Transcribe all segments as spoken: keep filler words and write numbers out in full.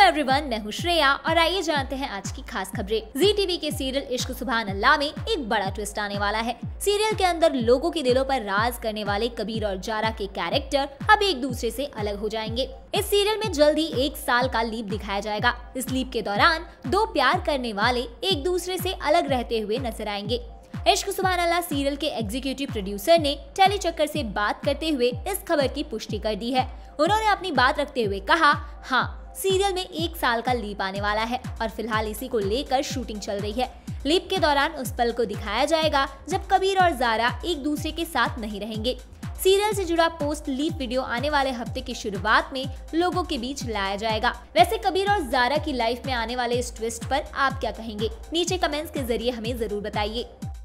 Everyone, मैं हूँ श्रेया और आइए जानते हैं आज की खास खबरें। जी टीवी के सीरियल इश्क सुभान अल्लाह में एक बड़ा ट्विस्ट आने वाला है। सीरियल के अंदर लोगों के दिलों पर राज करने वाले कबीर और जारा के कैरेक्टर अब एक दूसरे से अलग हो जाएंगे। इस सीरियल में जल्द ही एक साल का लीप दिखाया जाएगा। इस लीप के दौरान दो प्यार करने वाले एक दूसरे से अलग रहते हुए नजर आएंगे। इश्क सुभान अल्लाह सीरियल के एग्जीक्यूटिव प्रोड्यूसर ने टेली चक्कर से बात करते हुए इस खबर की पुष्टि कर दी है। उन्होंने अपनी बात रखते हुए कहा, हाँ, सीरियल में एक साल का लीप आने वाला है और फिलहाल इसी को लेकर शूटिंग चल रही है। लीप के दौरान उस पल को दिखाया जाएगा जब कबीर और जारा एक दूसरे के साथ नहीं रहेंगे। सीरियल से जुड़ा पोस्ट लीप वीडियो आने वाले हफ्ते की शुरुआत में लोगों के बीच लाया जाएगा। वैसे कबीर और जारा की लाइफ में आने वाले इस ट्विस्ट पर आप क्या कहेंगे? नीचे कमेंट्स के जरिए हमें जरूर बताइए।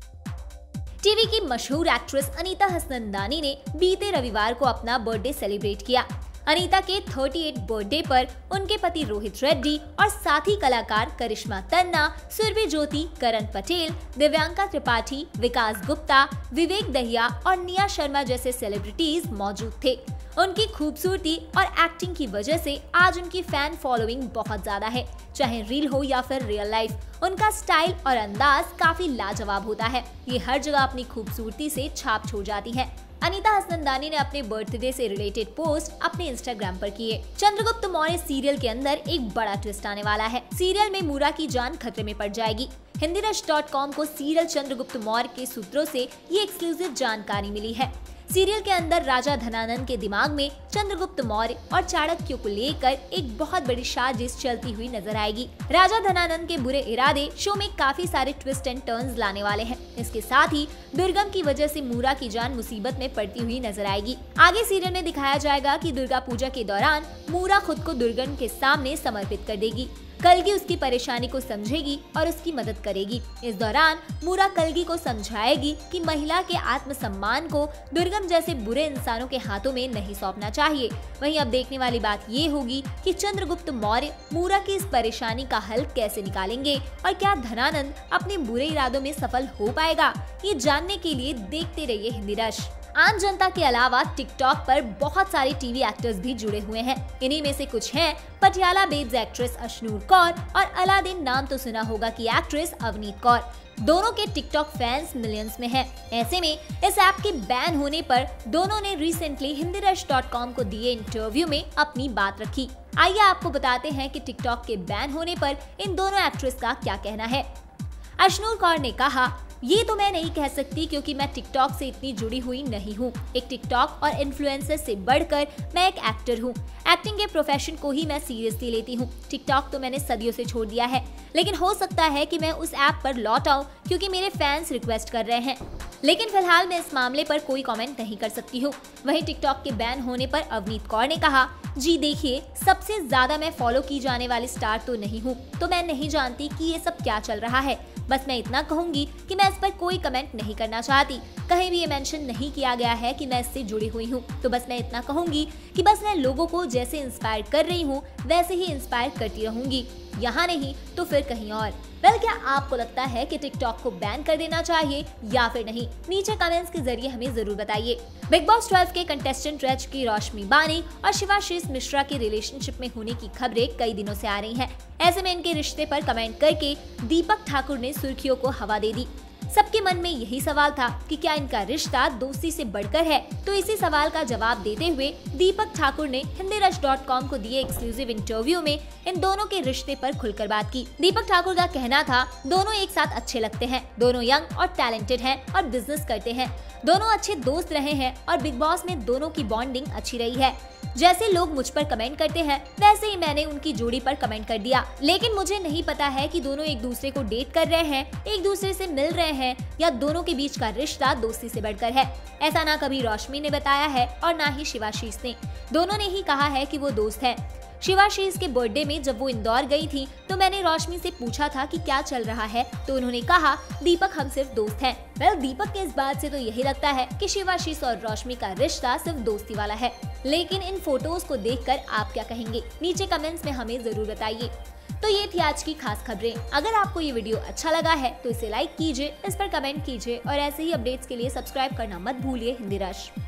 टीवी की मशहूर एक्ट्रेस अनीता हसनंदानी ने बीते रविवार को अपना बर्थडे सेलिब्रेट किया। अनीता के अड़तीसवें बर्थडे पर उनके पति रोहित रेड्डी और साथी कलाकार करिश्मा तन्ना, सुरभि ज्योति, करण पटेल, दिव्यांका त्रिपाठी, विकास गुप्ता, विवेक दहिया और निया शर्मा जैसे सेलिब्रिटीज मौजूद थे। उनकी खूबसूरती और एक्टिंग की वजह से आज उनकी फैन फॉलोइंग बहुत ज्यादा है। चाहे रील हो या फिर रियल लाइफ, उनका स्टाइल और अंदाज काफी लाजवाब होता है। ये हर जगह अपनी खूबसूरती से छाप छोड़ जाती है। अनीता हसनंदानी ने अपने बर्थडे से रिलेटेड पोस्ट अपने इंस्टाग्राम पर किए। चंद्रगुप्त मौर्य सीरियल के अंदर एक बड़ा ट्विस्ट आने वाला है। सीरियल में मूरा की जान खतरे में पड़ जाएगी। हिंदी रश डॉट कॉम को सीरियल चंद्रगुप्त मौर्य के सूत्रों से ये एक्सक्लूसिव जानकारी मिली है। सीरियल के अंदर राजा धनानंद के दिमाग में चंद्रगुप्त मौर्य और चाणक्य को लेकर एक बहुत बड़ी साजिश चलती हुई नजर आएगी। राजा धनानंद के बुरे इरादे शो में काफी सारे ट्विस्ट एंड टर्न्स लाने वाले हैं। इसके साथ ही दुर्गम की वजह से मूरा की जान मुसीबत में पड़ती हुई नजर आएगी। आगे सीरियल में दिखाया जाएगा कि दुर्गा पूजा के दौरान मूरा खुद को दुर्गम के सामने समर्पित कर देगी। कलगी उसकी परेशानी को समझेगी और उसकी मदद करेगी। इस दौरान मूरा कलगी को समझाएगी कि महिला के आत्मसम्मान को दुर्गम जैसे बुरे इंसानों के हाथों में नहीं सौंपना चाहिए। वहीं अब देखने वाली बात ये होगी कि चंद्रगुप्त मौर्य मूरा की इस परेशानी का हल कैसे निकालेंगे और क्या धनानंद अपने बुरे इरादों में सफल हो पाएगा? ये जानने के लिए देखते रहिए हिंदी रश। आम जनता के अलावा टिकटॉक पर बहुत सारे टीवी एक्टर्स भी जुड़े हुए हैं। इन्हीं में से कुछ हैं पटियाला बेब्स एक्ट्रेस अशनूर कौर और अलादीन नाम तो सुना होगा की एक्ट्रेस अवनीत कौर। दोनों के टिकटॉक फैंस मिलियंस में हैं। ऐसे में इस ऐप के बैन होने पर दोनों ने recently Hindi rush dot com को दिए इंटरव्यू में अपनी बात रखी। आइए आपको बताते हैं कि टिकटॉक के बैन होने पर इन दोनों एक्ट्रेस का क्या कहना है। अशनूर कौर ने कहा, ये तो मैं नहीं कह सकती क्योंकि मैं टिकटॉक से इतनी जुड़ी हुई नहीं हूँ। एक टिकटॉक और इन्फ्लुएंसर से बढ़कर मैं एक एक्टर हूँ। एक्टिंग के प्रोफेशन को ही मैं सीरियसली लेती हूँ। टिकटॉक तो मैंने सदियों से छोड़ दिया है, लेकिन हो सकता है कि मैं उस ऐप पर लौट आऊँ क्योंकि मेरे फैंस रिक्वेस्ट कर रहे हैं। लेकिन फिलहाल मैं इस मामले पर कोई कमेंट नहीं कर सकती हूँ। वहीं टिकटॉक के बैन होने पर अवनीत कौर ने कहा, जी देखिए, सबसे ज्यादा मैं फॉलो की जाने वाली स्टार तो नहीं हूँ, तो मैं नहीं जानती कि ये सब क्या चल रहा है। बस मैं इतना कहूंगी कि मैं इस पर कोई कमेंट नहीं करना चाहती। कहीं भी ये मेंशन नहीं किया गया है कि मैं इससे जुड़ी हुई हूँ। तो बस मैं इतना कहूंगी कि बस मैं लोगों को जैसे इंस्पायर कर रही हूँ वैसे ही इंस्पायर करती रहूंगी, यहाँ नहीं तो फिर कहीं और। वेल, क्या आपको लगता है कि टिकटॉक को बैन कर देना चाहिए या फिर नहीं? नीचे कमेंट्स के जरिए हमें जरूर बताइए। बिग बॉस ट्वेल्व के कंटेस्टेंट रज की रोशनी बानी और शिवाशीष मिश्रा के रिलेशनशिप में होने की खबरें कई दिनों से आ रही हैं। ऐसे में इनके रिश्ते पर कमेंट करके दीपक ठाकुर ने सुर्खियों को हवा दे दी। सबके मन में यही सवाल था कि क्या इनका रिश्ता दोस्ती से बढ़कर है? तो इसी सवाल का जवाब देते हुए दीपक ठाकुर ने हिंदी रश डॉट कॉम को दिए एक्सक्लूसिव इंटरव्यू में इन दोनों के रिश्ते पर खुलकर बात की। दीपक ठाकुर का कहना था, दोनों एक साथ अच्छे लगते हैं, दोनों यंग और टैलेंटेड हैं और बिजनेस करते हैं, दोनों अच्छे दोस्त रहे हैं और बिग बॉस में दोनों की बॉन्डिंग अच्छी रही है। जैसे लोग मुझ पर कमेंट करते हैं वैसे ही मैंने उनकी जोड़ी पर कमेंट कर दिया। लेकिन मुझे नहीं पता है कि दोनों एक दूसरे को डेट कर रहे हैं, एक दूसरे से मिल रहे हैं या दोनों के बीच का रिश्ता दोस्ती से बढ़कर है। ऐसा ना कभी रोशनी ने बताया है और ना ही शिवाशीष ने। दोनों ने ही कहा है कि वो दोस्त हैं। शिवाशीष के बर्थडे में जब वो इंदौर गई थी तो मैंने रोशनी से पूछा था कि क्या चल रहा है, तो उन्होंने कहा, दीपक हम सिर्फ दोस्त हैं। वेल, दीपक के इस बात से तो यही लगता है कि शिवाशीष और रोशनी का रिश्ता सिर्फ दोस्ती वाला है। लेकिन इन फोटोज को देखकर आप क्या कहेंगे? नीचे कमेंट्स में हमें जरूर बताइए। तो ये थी आज की खास खबरें। अगर आपको ये वीडियो अच्छा लगा है तो इसे लाइक कीजिए, इस पर कमेंट कीजिए और ऐसे ही अपडेट्स के लिए सब्सक्राइब करना मत भूलिए हिंदी रश।